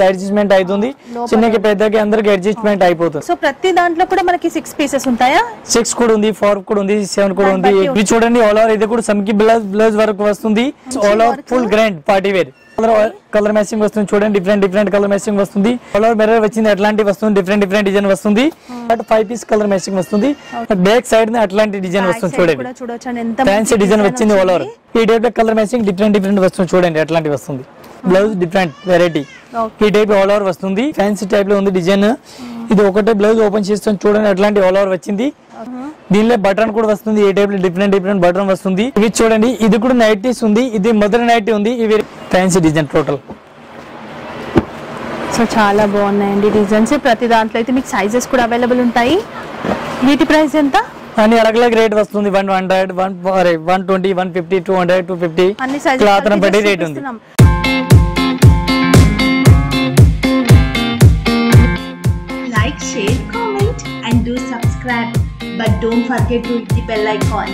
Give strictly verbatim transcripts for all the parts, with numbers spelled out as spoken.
Adjustment అవుతుంది, చిన్నకి పెద్దకి అందరికి adjustment అయిపోతుంది. సో ప్రతి దాంట్లో కూడా మనకి సిక్స్ పీసెస్ ఉంటాయా? సిక్స్ కూడా ఉంది, ఫోర్ కూడా ఉంది, సెవెన్ కూడా ఉంది. ఇది చూడండి ఆల్ ఓవర్ ఇది కూడా సమ్కి బ్లౌజ్ బ్లౌజ్ వర్క్ వస్తుంది. All over full grand party wear colour matching వస్తుంది. చూడండి డిఫరెంట్ డిఫరెంట్ కలర్ మ్యాచింగ్ వస్తుంది. ఆల్ ఓవర్ మిర్రర్ వచ్చింది, అట్లాంటి వస్తుంది, డిఫరెంట్ డిఫరెంట్ డిజైన్ వస్తుంది. But five piece colour matching వస్తుంది. బ్యాక్ సైడ్ అట్లాంటి డిజైన్ వస్తుంది. చూడండి ఫ్యాన్సీ డిజైన్ వచ్చింది ఆల్ ఓవర్. ఈ type colour matching different different వస్తుంది. చూడండి అట్లాంటి వస్తుంది. బ్లౌజ్ డిఫరెంట్ వెరైటీ ఈ టైప్ ఆల్ ఓవర్ వస్తుంది. ఫ్యాన్సీ టైప్ లో ఉంది డిజైన్. ఇది ఒకటే బ్లౌజ్ ఓపెన్ చేస్తాం చూడండి, అట్లాంటి ఆల్ ఓవర్ వచ్చింది. దీనిలో బటన్ కూడా వస్తుంది. ఈ టైప్ లో డిఫరెంట్ డిఫరెంట్ బటన్ వస్తుంది. ఇవి చూడండి, ఇది కూడా నైటీస్ ఉంది, ఇది మదర్ నైటీ ఉంది. ఇవి ఫ్యాన్సీ డిజైన్ టోటల్. సో చాలా బాగున్నాయండి డిజైన్స్. ప్రతి దాంట్లో అయితే మీకు సైజెస్ కూడా అవైలబుల్ ఉంటాయి. వీటి ప్రైస్ ఎంత? అన్ని अलग अलग రేట్ వస్తుంది. One hundred one one twenty one fifty two hundred two fifty cloth బట్టి రేట్ ఉంది. Like, share, comment and do subscribe, but don't forget to hit the bell icon.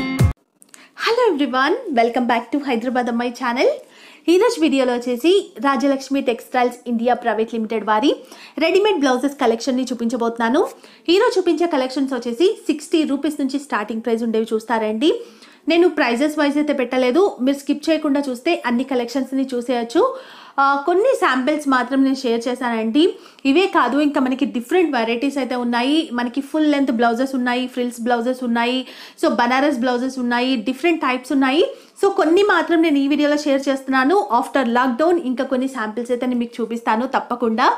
Hello everyone, welcome back to Hyderabad Ammai channel. ఈ రోజు వీడియోలో వచ్చేసి Rajalakshmi textiles India private limited వారి readymade blouses కలెక్షన్ని చూపించబోతున్నాను. ఈరోజు చూపించే కలెక్షన్స్ వచ్చేసి సిక్స్టీ రూపీస్ నుంచి స్టార్టింగ్ ప్రైస్ ఉండేవి చూస్తారండి. నేను ప్రైజెస్ వైజ్ అయితే పెట్టలేదు, మీరు స్కిప్ చేయకుండా చూస్తే అన్ని కలెక్షన్స్ని చూసేయచ్చు. కొన్ని శాంపిల్స్ మాత్రం నేను షేర్ చేశానండి. ఇవే కాదు, ఇంకా మనకి డిఫరెంట్ వెరైటీస్ అయితే ఉన్నాయి. మనకి ఫుల్ లెంత్ బ్లౌజెస్ ఉన్నాయి, ఫ్రిల్స్ బ్లౌజెస్ ఉన్నాయి, సో బనారస్ బ్లౌజెస్ ఉన్నాయి, డిఫరెంట్ టైప్స్ ఉన్నాయి. సో కొన్ని మాత్రం నేను ఈ వీడియోలో షేర్ చేస్తున్నాను. ఆఫ్టర్ లాక్డౌన్ ఇంకా కొన్ని శాంపిల్స్ అయితే నేను మీకు చూపిస్తాను తప్పకుండా.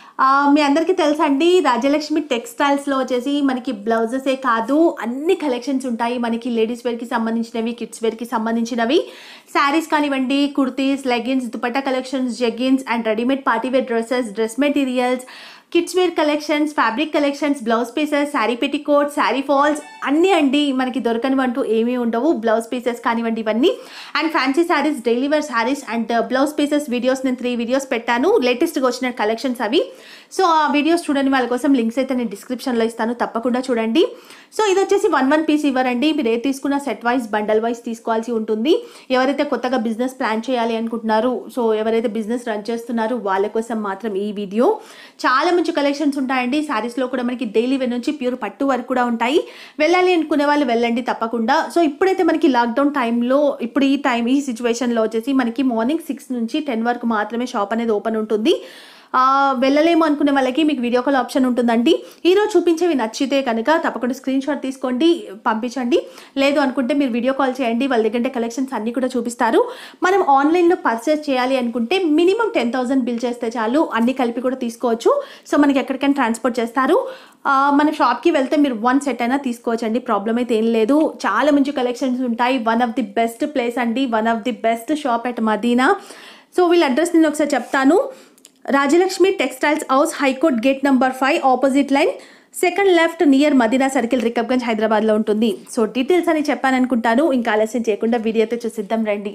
మీ అందరికీ తెలుసా అండి, రాజలక్ష్మి టెక్స్టైల్స్లో వచ్చేసి మనకి బ్లౌజెసే కాదు అన్ని కలెక్షన్స్ ఉంటాయి. మనకి లేడీస్ వేర్కి సంబంధించినవి, కిడ్స్ వేర్కి సంబంధించినవి, శారీస్ కానివ్వండి, kurtis, leggings, dupatta collections, jeggings and readymade partywear dresses, dress materials, kids wear collections, fabric collections, blouse pieces, sari petticoat, sari falls అన్నీ అండి. మనకి దొరకనివంటూ ఏమీ ఉండవు. బ్లౌజ్ పీసెస్ కానివ్వండి ఇవన్నీ, and fancy saris, daily wear saris and blouse pieces videos నేను త్రీ వీడియోస్ పెట్టాను. లేటెస్ట్గా వచ్చిన కలెక్షన్స్ అవి. సో ఆ వీడియోస్ చూడండి, వాళ్ళ కోసం లింక్స్ అయితే నేను డిస్క్రిప్షన్లో ఇస్తాను, తప్పకుండా చూడండి. సో ఇది వచ్చేసి వన్ వన్ పీస్ ఇవ్వరండి, మీరు ఏ తీసుకున్న సెట్ వైజ్ బండల్ వైజ్ తీసుకోవాల్సి ఉంటుంది. ఎవరైతే కొత్తగా బిజినెస్ ప్లాన్ చేయాలి అనుకుంటున్నారు, సో ఎవరైతే బిజినెస్ రన్ చేస్తున్నారో వాళ్ళ కోసం మాత్రం ఈ వీడియో. చాలా మంచి కలెక్షన్స్ ఉంటాయండి. శారీస్లో కూడా మనకి డైలీ వేర్ నుంచి ప్యూర్ పట్టు వరకు కూడా ఉంటాయి. వెళ్ళాలి అనుకునే వాళ్ళు వెళ్ళండి తప్పకుండా. సో ఇప్పుడైతే మనకి లాక్డౌన్ టైంలో, ఇప్పుడు ఈ టైం ఈ సిచ్యువేషన్లో వచ్చేసి మనకి మార్నింగ్ సిక్స్ నుంచి టెన్ వరకు మాత్రమే షాప్ అనేది ఓపెన్ ఉంటుంది. వెళ్ళలేము అనుకునే వాళ్ళకి మీకు వీడియో కాల్ ఆప్షన్ ఉంటుందండి. ఈరోజు చూపించేవి నచ్చితే కనుక తప్పకుండా స్క్రీన్ షాట్ తీసుకోండి, పంపించండి. లేదు అనుకుంటే మీరు వీడియో కాల్ చేయండి, వాళ్ళ దగ్గర కలెక్షన్స్ అన్నీ కూడా చూపిస్తారు. మనం ఆన్లైన్లో పర్చేస్ చేయాలి అనుకుంటే మినిమం టెన్ థౌసండ్ బిల్ చేస్తే చాలు, అన్ని కలిపి కూడా తీసుకోవచ్చు. సో మనకి ఎక్కడికైనా ట్రాన్స్పోర్ట్ చేస్తారు. మన షాప్కి వెళ్తే మీరు వన్ సెట్ అయినా తీసుకోవచ్చు అండి, ప్రాబ్లం అయితే ఏం లేదు. చాలా మంచి కలెక్షన్స్ ఉంటాయి. One of the best place అండి, one of the best shop at Madina. So వీళ్ళ అడ్రస్ నేను ఒకసారి చెప్తాను. Rajalakshmi textiles house, high court gate number five, opposite line, second left, near Madina circle, Rikabganj, హైదరాబాద్లో ఉంటుంది. సో డీటెయిల్స్ అని చెప్పాను అనుకుంటాను. ఇంకా ఆలస్యం చేయకుండా వీడియో అయితే చూసిద్దాం రండి.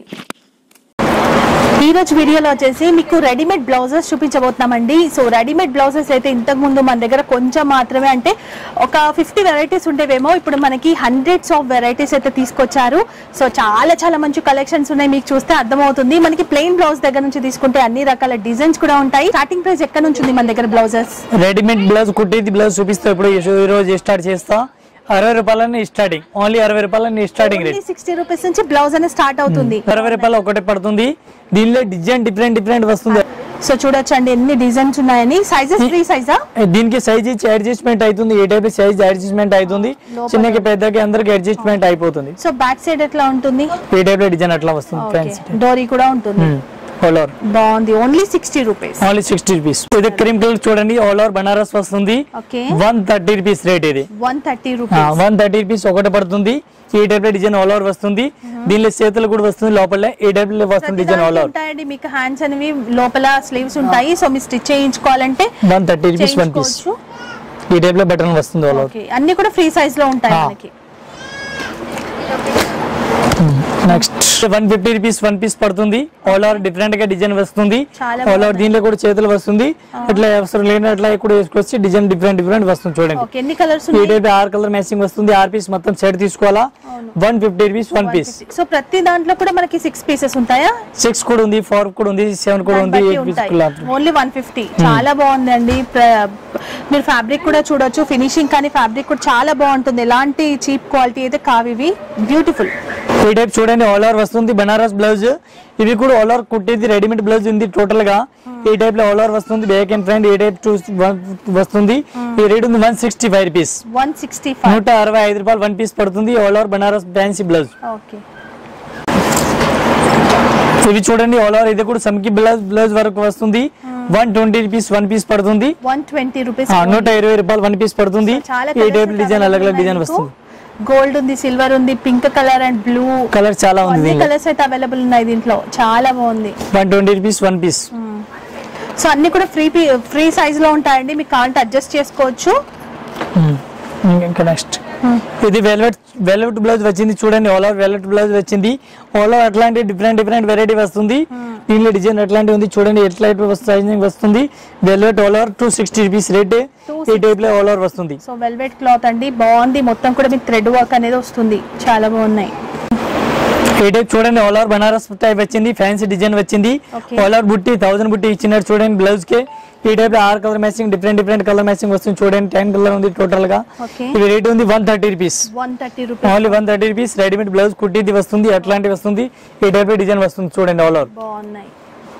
ఈ రోజు వీడియోలో వచ్చేసి మీకు రెడీమేడ్ బ్లౌజెస్ చూపించబోతున్నామండి. సో రెడీమేడ్ బ్లౌజెస్ అయితే ఇంతకు ముందు మన దగ్గర కొంచెం మాత్రమే, అంటే ఒక ఫిఫ్టీ వెరైటీస్ ఉండేవేమో, ఇప్పుడు మనకి హండ్రెడ్స్ ఆఫ్ వెరైటీస్ అయితే తీసుకొచ్చారు. సో చాలా చాలా మంచి కలెక్షన్స్ ఉన్నాయి, మీకు చూస్తే అర్థమవుతుంది. మనకి ప్లెయిన్ బ్లౌజ్ దగ్గర నుంచి తీసుకుంటే అన్ని రకాల డిజైన్స్ కూడా ఉంటాయి. స్టార్టింగ్ ప్రైస్ ఎక్కడ నుంచి ఉంది మన దగ్గర బ్లౌజెస్? రెడీమేడ్ బ్లౌజ్ కుట్టేది బ్లౌజ్ చూపిస్తా. ఇప్పుడు ఈ రోజు స్టార్ట్ చేస్తా. అరవై రూపాయలని స్టార్టింగ్, ఓన్లీ అరవై రూపాయలని స్టార్టింగ్ రేట్. సిక్స్టీ రూపీస్ నుంచి బ్లౌజ్ అనేది స్టార్ట్ అవుతుంది. అరవై రూపాయలు ఒకటే పడుతుంది. దీనిలో డిజైన్ డిఫరెంట్ డిఫరెంట్ వస్తుంది. సో చూడొచ్చండి ఎన్ని డిజైన్స్ ఉన్నాయని. సైజెస్ ఫ్రీ సైజా? దీనికి సైజ్ ఇచ్చి అడ్జస్ట్మెంట్ అవుతుంది. ఏ టైప్ సైజ్ అడ్జస్ట్మెంట్ అవుతుంది, చిన్నకి పెద్దకి అందరికి అడ్జస్ట్మెంట్ అయిపోతుంది. సో బ్యాక్ సైడ్ ఎట్లా ఉంటుంది? ఏ టైప్ లో డిజైన్ అట్లా వస్తుంది. డోరీ కూడా ఉంటుంది. ఆల్ ఓవర్ బాగుంది. Only sixty rupees. Only sixty rupees. ఇది క్రీమ్ కలర్ చూడండి, ఆల్ ఓవర్ బనారస్ వస్తుంది. One thirty rupees rate. ఇది one thirty rupees one thirty rupees ఒకటి పడుతుంది. ఈ టైప్ లో డిజైన్ ఆల్ ఓవర్ వస్తుంది. దీనిలో చేతులు కూడా వస్తుంది, లోపల ఈ టైప్ లో వస్తుంది డిజైన్ ఆల్ ఓవర్. ఉంటాయండి మీకు హ్యాండ్స్ అనేవి, లోపల స్లీవ్స్ ఉంటాయి. సో మీరు స్టిచ్ చేయించుకోవాలంటే one thirty rupees one piece. ఈ టైప్ లో బటన్ వస్తుంది ఆల్ ఓవర్. అన్ని కూడా ఫ్రీ సైజ్ లో ఉంటాయి మనకి. Next one fifty rupees one piece పడుతుంది. ఆల్ ఓవర్ డిఫరెంట్ గా డిజైన్ వస్తుంది. చాలా ఆల్ ఓవర్ దీంట్లో కూడా చేతులు వస్తుంది. అట్లా అవసరం లేని అట్లా కూడా వేసుకొచ్చి డిజైన్ డిఫరెంట్ డిఫరెంట్ వస్తుంది. చూడండి ఓకే, ఎన్ని కలర్స్ ఈ టైప్ ఆర్ కలర్ మ్యాచింగ్ వస్తుంది. ఆర్ పీస్ మొత్తం సెట్ తీసుకోవాలా. One fifty rupees one piece. So ప్రతి దాంట్లో కూడా మనకి సిక్స్ పీసెస్ ఉంటాయా? సిక్స్ కూడా ఉంది, ఫోర్ కూడా ఉంది, సెవెన్ కూడా ఉంది, ఎయిట్ పీస్ కూడా. Only one fifty. చాలా బాగుందండి. మీరు ఫ్యాబ్రిక్ కూడా చూడొచ్చు, ఫినిషింగ్ కానీ ఫ్యాబ్రిక్ కూడా చాలా బాగుంటుంది. ఎలాంటి చీప్ క్వాలిటీ అయితే కావు ఇవి. బ్యూటిఫుల్. ఈ టైప్ చూడండి ఆల్ ఓవర్ వస్తుంది. బనారస్ బ్లౌజ్ ఇవి కూడా ఆల్ ఓవర్ కుట్టేది రెడీమేడ్ బ్లౌజ్ ఉంది టోటల్ గా. ఈ టైప్ లో ఆల్ ఓవర్ వస్తుంది. బ్యాక్ అండ్ ఫ్రంట్ ఈ టైప్ వస్తుంది. ఈ రేట్ ఉంది one sixty five rupees. One sixty five నూట అరవై ఐదు రూపాయలు వన్ పీస్ పడుతుంది. All over Banaras fancy blouse. Okay, ఇవి చూడండి ఆల్ ఓవర్ ఇది కూడా సమ్కి బ్లౌజ్ బ్లౌజ్ వరకు వస్తుంది. One twenty rupees one piece పడుతుంది. వన్ ట్వంటీ రూపీస్ నూట ఇరవై రూపాయలు వన్ పీస్ పడుతుంది. ఈ టైప్ డిజైన్ అలగ్ అలగ్ డిజైన్ వస్తుంది. గోల్డ్ ఉంది, సిల్వర్ ఉంది, pink colour and blue colour చాలా ఉంది. కలర్స్ అయితే అవైలబుల్ ఉన్నాయి దీంట్లో. చాలా బాగుంది. One twenty rupees one piece. So అన్ని కూడా ఫ్రీ ఫ్రీ సైజ్ లో ఉంటాయండి. మీకు కావాలంటే అడ్జస్ట్ చేసుకోవచ్చు. ఇంకా నెక్స్ట్ ఇది వెల్వెట్ వెల్వెట్ బ్లౌజ్ వచ్చింది. చూడండి ఆల్ ఓవర్ వెల్వెట్ బ్లౌజ్ వచ్చింది. ఆల్ ఓవర్ అట్లాంటి డిఫరెంట్ డిఫరెంట్ వెరైటీ వస్తుంది. దీనిలో డిజైన్ అట్లాంటి ఉంది. చూడండి ఎట్లా సైజింగ్ వస్తుంది. Velvet all over two sixty rupees rate. ఈ టైప్ లో ఆల్ ఓవర్ వస్తుంది. సో వెల్వెట్ క్లాత్ అండి, బాగుంది. మొత్తం కూడా మీకు థ్రెడ్ వర్క్ అనేది వస్తుంది. చాలా బాగున్నాయి. ఈ టైప్ చూడండి ఆల్ ఓవర్ బనారస్ టైప్ వచ్చింది. ఫ్యాన్సీ డిజైన్ వచ్చింది. ఆల్ ఓవర్ బుట్టి థౌసండ్ బుట్టి ఇచ్చినారు. చూడండి బ్లౌజ్ కి ఈ టైప్ లో or colour matching different different colour matching వస్తుంది. చూడండి టెన్ కలర్ ఉంది టోటల్ గా. ఇది రేట్ ఉంది one thirty rupees. Only one thirty rupees. Readymade blouse కుట్టిది వస్తుంది. అట్లాంటి వస్తుంది. ఈ టైప్ డిజైన్ వస్తుంది. చూడండి ఆల్ ఓవర్ బాగున్నాయి.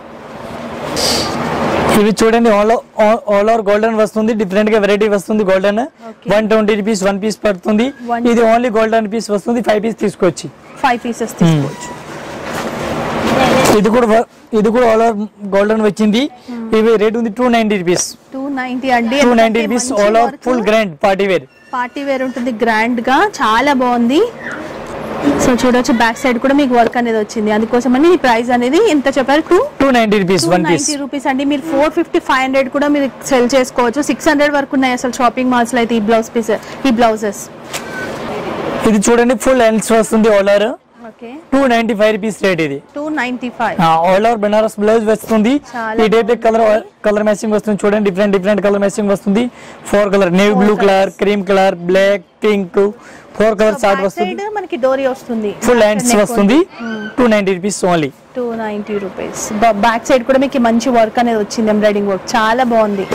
ఇవి చూడండి ఆల్ ఆల్ ఓవర్ గోల్డెన్ వస్తుంది. డిఫరెంట్ గా వెరైటీ వస్తుంది. Golden one twenty rupees one piece పడుతుంది. ఇది ఓన్లీ గోల్డెన్ పీస్ వస్తుంది. ఫైవ్ పీస్ తీసుకోవచ్చు. ఫైవ్ పీసెస్ తీసుకోవచ్చు. ఇది కూడా ఇది కూడా ఆల్ ఓవర్ గోల్డెన్ వచ్చింది. ఇవి రేట్ ఉంది two ninety rupees. Two ninety అండి. Two ninety rupees all over full grand party wear. Party wear ఉంటుంది గ్రాండ్ గా. చాలా బాగుంది. సో చూడొచ్చు బ్యాక్ సైడ్ కూడా మీకు వర్క్ అనేది వచ్చింది. అందుకోసమని ఈ ప్రైస్ అనేది ఎంత చెప్పారు? Two two ninety rupees one piece. Ninety rupees అండి. మీరు ఫోర్ ఫిఫ్టీ ఫైవ్ హండ్రెడ్ కూడా మీరు సెల్ చేసుకోవచ్చు. సిక్స్ హండ్రెడ్ వరకు ఉన్నాయి అసలు షాపింగ్ మాల్స్ లో అయితే ఈ బ్లౌజ్ పీస్ ఈ బ్లౌజెస్. ఇది చూడండి ఫుల్ హ్యాండ్స్ వస్తుంది. All over okay, two ninety five rupees rate. ఇది two ninety five. All over Banaras blouse వస్తుంది. ఈ టైప్ కలర్ కలర్ మ్యాచింగ్ వస్తుంది. చూడండి డిఫరెంట్ డిఫరెంట్ కలర్ మ్యాచింగ్ వస్తుంది. Four colour navy blue colour, cream colour, black, pink, four colour chart వస్తుంది. మనకి డోరీ వస్తుంది. ఫుల్ హ్యాండ్స్ వస్తుంది. Two ninety rupees only. Two ninety rupees. Back side కూడా మీకు మంచి వర్క్ అనేది వచ్చింది. ఎంబ్రాయిడింగ్ వర్క్ చాలా బాగుంది.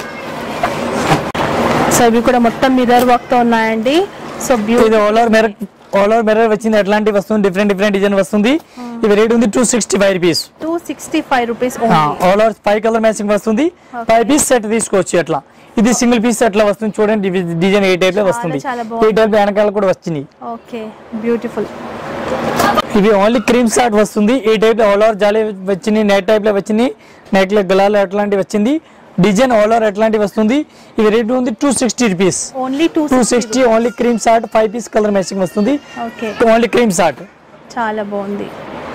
సో ఇవి కూడా మొత్తం మిర్రర్ వర్క్ తో ఉన్నాయండి. సో ఇది all over mirror all over mirror వచ్చింది. అట్లాంటి వస్తుంది. డిఫరెంట్ డిఫరెంట్ డిజైన్ వస్తుంది. ఇవి రేట్ ఉంది two sixty five rupees. Two sixty five rupees. All over five colour matching వస్తుంది. ఫైవ్ పీస్ సెట్ తీసుకోవచ్చు. అట్లా ఇది సింగిల్ పీస్ అట్లా వస్తుంది. చూడండి డిజైన్ ఏ టైప్ లో వస్తుంది. ఈ టైప్ వెనకాల కూడా వచ్చింది. Okay, beautiful. ఇవి ఓన్లీ క్రీమ్ షార్ట్ వస్తుంది. ఈ టైప్ లో ఆల్ ఓవర్ జాలీ వచ్చింది. నెట్ టైప్ లో వచ్చింది. నెక్ లో గలాలు అట్లాంటి వచ్చింది. డిజైన్ ఆల్ ఓవర్ అట్లాంటి వస్తుంది. ఇవి రేట్ ఉంది two sixty rupees. Only two sixty. Only cream short five piece colour matching వస్తుంది. Okay, only cream short. చాలా బాగుంది.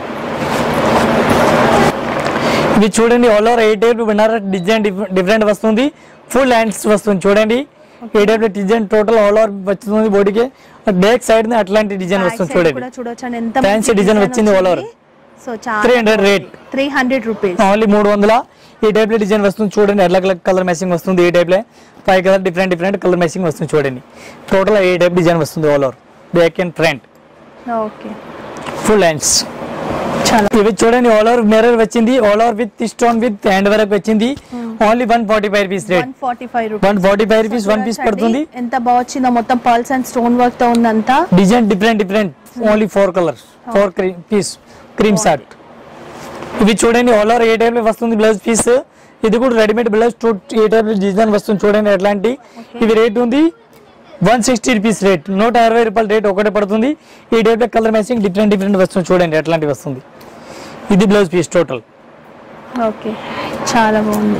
ఇవి చూడండి all over a type Banaras design different వస్తుంది. ఫుల్ హ్యాండ్స్ వస్తుంది. చూడండి a type design total all over వస్తుంది. బాడీకి బ్యాక్ సైడ్ అట్లాంటి డిజైన్ వస్తుంది. చూడండి ఫ్యాన్సీ డిజైన్ వచ్చింది all over. So three hundred rate. Three hundred rupees. Only మూడు వందల. ఈ టైప్ లో డిజైన్ వస్తుంది. చూడండి అలగ్ అలగ్ కలర్ మ్యాచింగ్ వస్తుంది. ఈ టైప్ లో five colour different different colour matching వస్తుంది. చూడండి టోటల్ ఏ టైప్ డిజైన్ వస్తుంది. All over back and front. Okay, full hands. ఇవి చూడండి ఆల్ ఓవర్ మిర్రర్ వచ్చింది. All over with stone with hand work వచ్చింది. Only one forty five rupees rate. One forty five rupees one piece పడుతుంది. ఎంత బాగుందో. మొత్తం pearls and stone work తో ఉందంతా. Design different different. Only four colours four piece cream short. ఇవి చూడండి all over a type లో వస్తుంది బ్లౌజ్ పీస్. ఇది కూడా readymade blouse a type design వస్తుంది. చూడండి ఎట్లాంటి. ఇవి రేట్ ఉంది వన్ సిక్స్టీ రూపీస్ రేట్. నూట అరవై రూపాయల రేట్ ఒకటే పడుతుంది. ఈ టైప్ లో కలర్ మ్యాచింగ్ డిఫరెంట్ డిఫరెంట్ వస్తుంది. చూడండి ఎట్లాంటి వస్తుంది. ఇది బ్లౌజ్ పీస్ టోటల్. ఓకే, చాలా బాగుంది.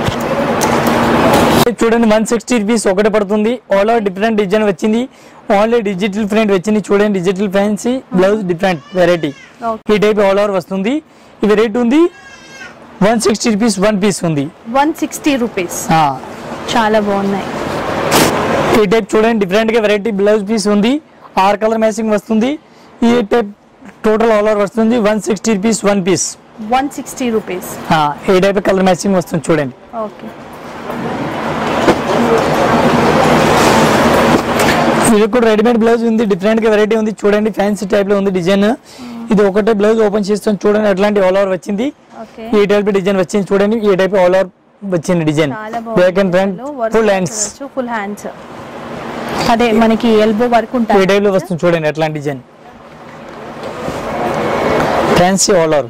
చూడండి వన్ సిక్స్టీ రూపీస్ ఒకటే పడుతుంది. ఆల్ ఓవర్ డిఫరెంట్ డిజైన్ వచ్చింది. ఓన్లీ డిజిటల్ ప్రింట్ వచ్చింది. చూడండి digital fancy blouse different variety. ఈ టైప్ ఆల్ ఓవర్ వస్తుంది. ఇవి రేట్ ఉంది one sixty rupees one piece ఉంది. One sixty rupees. చాలా బాగున్నాయి. ఈ టైప్ చూడండి డిఫరెంట్ గా వెరైటీ బ్లౌజ్ పీస్ ఉంది. ఆర్ కలర్ మ్యాచింగ్ వస్తుంది. ఈ టైప్ టోటల్ ఆల్ ఓవర్ వస్తుంది one sixty rupees one piece. One sixty rupees. A type colour matching వస్తుంది చూడండి. ఓకే, ఇది కూడా రెడీమేడ్ బ్లౌజ్ ఉంది, డిఫరెంట్ గా వెరైటీ ఉంది చూడండి. ఫ్యాన్సీ టైప్ లో ఉంది డిజైన్. ఇది ఒకటే బ్లౌజ్ ఓపెన్ చేస్తాం చూడండి, అట్లాంటి ఆల్ ఓవర్ వచ్చింది. ఈ టైప్ డిజైన్ వచ్చింది చూడండి. ఈ టైప్ ఆల్ ఓవర్ వచ్చింది design. Back and front full hands. Full hands అదే మనకి ఎల్బో వర్క్ ఉంటుంది. ఈ టైప్ లో వస్తుంది చూడండి అట్లాంటి డిజైన్. ఫ్యాన్సీ ఆల్ ఓవర్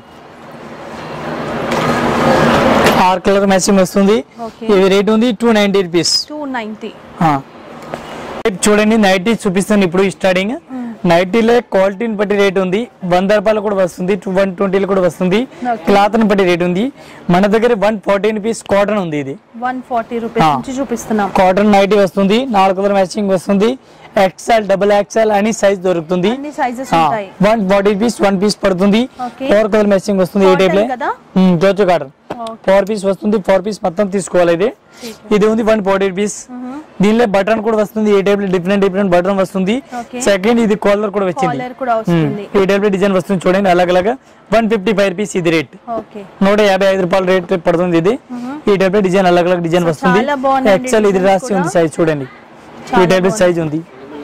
ఆర్ కలర్ మ్యాచింగ్ వస్తుంది. ఇది రేట్ ఉంది two ninety rupees. Two ninety. చూడండి నైటీ చూపిస్తాను ఇప్పుడు స్టార్టింగ్. నైటీలో క్వాలిటీని బట్టి రేట్ ఉంది. వంద రూపాయలు కూడా వస్తుంది, టూ వన్ ట్వంటీలు కూడా వస్తుంది. క్లాత్ ని బట్టి రేట్ ఉంది. మన దగ్గర వన్ ఫార్టీ రూపీస్ కాటన్ ఉంది. ఇది వన్ ఫార్టీ రూపీస్ నుంచి చూపిస్తున్నాం. కాటన్ నైటీ వస్తుంది, నాలుగు కలర్ మ్యాచింగ్ వస్తుంది. ఎక్స్ఎల్ డబుల్ ఎక్స్ఎల్ అని సైజ్ దొరుకుతుంది. One forty rupees one piece పడుతుంది. ఫోర్ కలర్ మ్యాచింగ్ వస్తుంది. ఈ టైప్ లో జోచో కాటన్ ఫోర్ పీస్ వస్తుంది. ఫోర్ పీస్ మొత్తం తీసుకోవాలి. ఇది ఇది ఉంది వన్ ఫార్టీ రూపీస్. దీనిలో బటన్ కూడా వస్తుంది. ఏ టైప్ లో డిఫరెంట్ డిఫరెంట్ బటన్ వస్తుంది. సెకండ్ ఇది కాలర్ కూడా వచ్చింది. ఈ టైప్ లో డిజైన్ వస్తుంది చూడండి అలగ్ అలాగా. వన్ ఫిఫ్టీ ఫైవ్ రూపీస్ ఇది రేట్. నూట యాభై ఐదు రూపాయలు రేట్ పడుతుంది. ఇది ఈ టైప్ లో డిజైన్ అలగ్ అలాగ్ డిజైన్ వస్తుంది. ఎక్సెల్ ఇది రాసి ఉంది సైజ్ చూడండి. ఈ టైప్ లో సైజ్ ఉంది.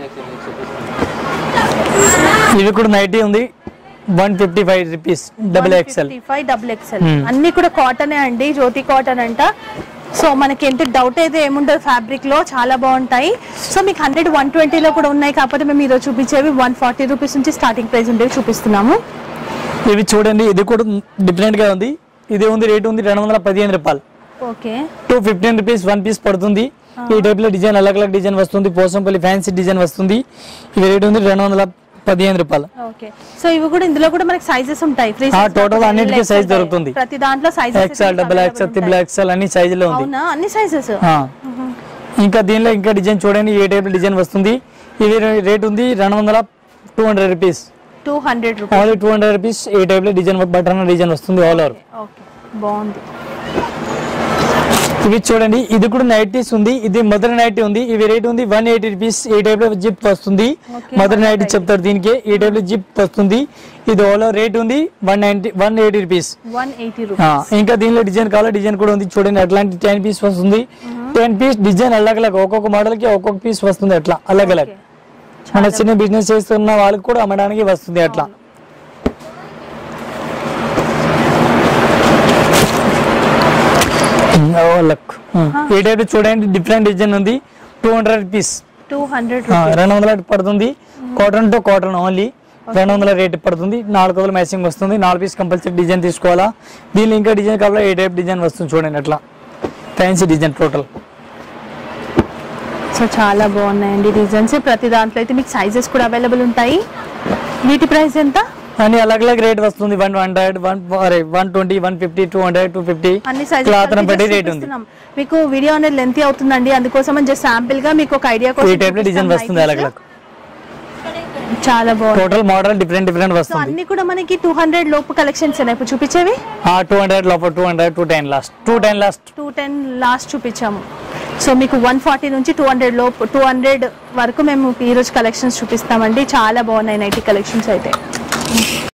ఇవి కూడా నైటీ ఉంది one fifty five rupees double XL. Double XL అన్ని కూడా కాటనే అండి, జ్యోతి కాటన్ అంట. సో మనకి ఎంత డౌట్ అయితే ఏముండదు, ఫ్యాబ్రిక్ లో చాలా బాగుంటాయి. సో మీకు హండ్రెడ్ వన్ ట్వంటీలో కూడా ఉన్నాయి, కాకపోతే మేము ఈరోజు చూపించేవి వన్ ఫార్టీ రూపీస్ నుంచి స్టార్టింగ్ ప్రైస్ ఉండేవి చూపిస్తున్నాము. ఇవి చూడండి ఇది కూడా డిఫరెంట్ గా ఉంది. ఇది ఉంది రేట్ ఉంది రెండు వందల పదిహేను రూపాయలు. Okay, two fifteen rupees one piece పడుతుంది. ఈ టైప్ లో డిజైన్ అలగ్ అలగ్ డిజైన్ వస్తుంది. పోసంపల్లి ఫ్యాన్సీ డిజైన్ వస్తుంది. ఇవి రేట్ ఉంది రెండు వందల పదిహేను రూపాయలు. ఓకే, సో ఇవి కూడా ఇందులో కూడా మనకి సైజెస్ ఉంటాయి. టోటల్ అన్నిటికీ సైజ్ దొరుకుతుంది. ప్రతి దాంట్లో sizes XL double XL triple XL అన్ని సైజులో ఉంది. అవునా, అన్ని సైజెస్. ఇంకా దీనిలో ఇంకా డిజైన్ చూడండి. ఏ టైప్ డిజైన్ వస్తుంది. ఇది రేట్ ఉంది రెండు వందల two hundred rupees. Two hundred rupees only two hundred rupees. ఈ టైప్ లో డిజైన్ బటన్ డిజైన్ వస్తుంది ఆల్ ఓవర్. ఓకే, బాగుంది. ఇవి చూడండి ఇది కూడా నైటీస్ ఉంది. ఇది మదర్ నైటీ ఉంది. ఇవి రేట్ ఉంది వన్ ఎయిటీ రూపీస్. ఈ టైప్ లో జిప్ వస్తుంది. మదర్ నైటీ చెప్తారు దీనికి. ఈ టైప్ లో జిప్ వస్తుంది. ఇది ఆల్ ఓవర్ రేట్ ఉంది one ninety one eighty rupees. ఇంకా దీనిలో డిజైన్ కావాలా డిజైన్ కూడా ఉంది చూడండి. అట్లాంటి టెన్ పీస్ వస్తుంది. టెన్ పీస్ డిజైన్ అలగ్ అలగ్ ఒక్కొక్క మోడల్ కి ఒక్కొక్క పీస్ వస్తుంది. అట్లా అలగ్ అలగ్ మన చిన్న బిజినెస్ చేస్తున్న వాళ్ళకి కూడా అమ్మడానికి వస్తుంది. అట్లా ఈ టైప్ చూడండి డిఫరెంట్ డిజైన్ ఉంది. టూ హండ్రెడ్ రూపీస్ రెండు వందల పడుతుంది. కాటన్ టు కాటన్ ఓన్లీ రెండు వందల రేట్ పడుతుంది. నాలుగు వందల మ్యాచింగ్ వస్తుంది. నాలుగు పీస్ కంపల్సరీ డిజైన్ తీసుకోవాలా. దీనిలో ఇంకా డిజైన్ కావాలా ఏ టైప్ డిజైన్ వస్తుంది చూడండి. అట్లా ఫ్యాన్సీ డిజైన్ టోటల్. సో చాలా బాగున్నాయండి డిజైన్స్. ప్రతి దాంట్లో అయితే మీకు సైజెస్ కూడా అవైలబుల్ ఉంటాయి. వీటి ప్రైస్ ఎంత అని అలగ్ అలగ్ రేట్ వస్తుంది. One hundred one one twenty one fifty two hundred two fifty cloth బట్టి రేట్ ఉంది. మీకు వీడియో అనేది లెంత్ అవుతుందండి, అందుకోసం జస్ట్ శాంపిల్ గా మీకు ఒక ఐడియా కోసం ఈ టైప్ లో డిజైన్ వస్తుంది. అలగ్ అలగ్ చాలా బాగుంది. టోటల్ మోడల్ డిఫరెంట్ డిఫరెంట్ వస్తుంది. అన్ని కూడా మనకి టూ హండ్రెడ్ లోపు కలెక్షన్స్ ఇప్పుడు చూపించేవి. టూ హండ్రెడ్ లోపు two hundred two ten last two ten last two ten last చూపించాము. సో మీకు వన్ ఫార్టీ నుంచి టూ హండ్రెడ్ లోపు టూ హండ్రెడ్ వరకు మేము ఈ రోజు కలెక్షన్స్ చూపిస్తామండి. చాలా బాగున్నాయి నైటీ కలెక్షన్స్ అయితే.